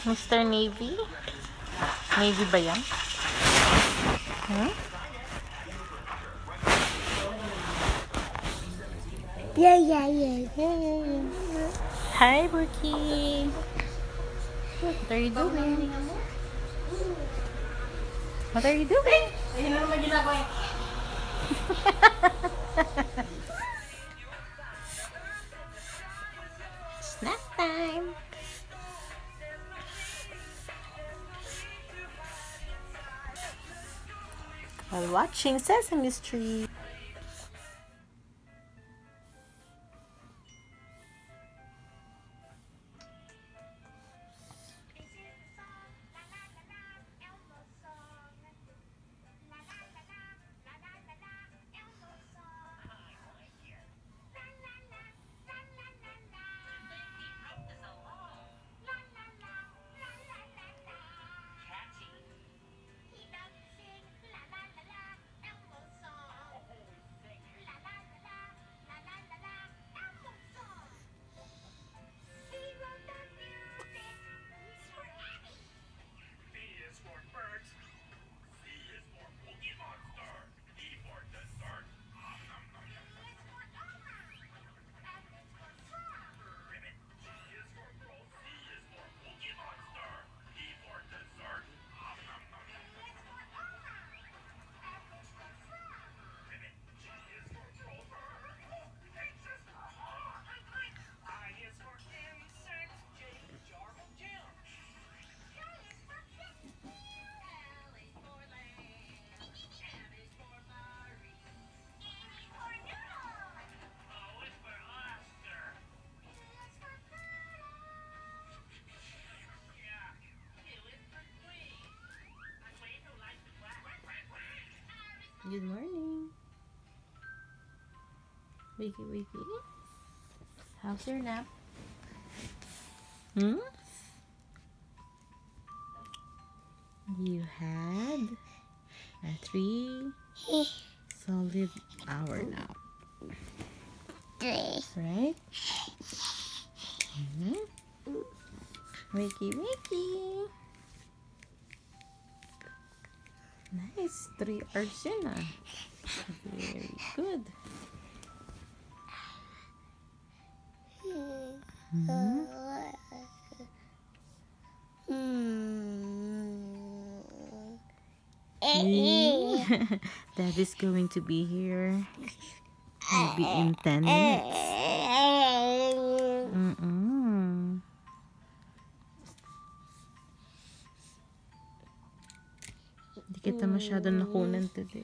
Mr. Navy? Navy ba yan? Hmm? Yeah. Hi, Brookie. What are you doing? What are you doing? Ayun na naman ginagawa niya. Snack time. While watching Sesame Street. Good morning. Wakey. How's your nap? You had a 3 solid hour nap. Right? Wakey. Nice. 3 hours yun ah. Very good. Dad is going to be here maybe in 10 minutes. Hindi kita masyado nakunan today.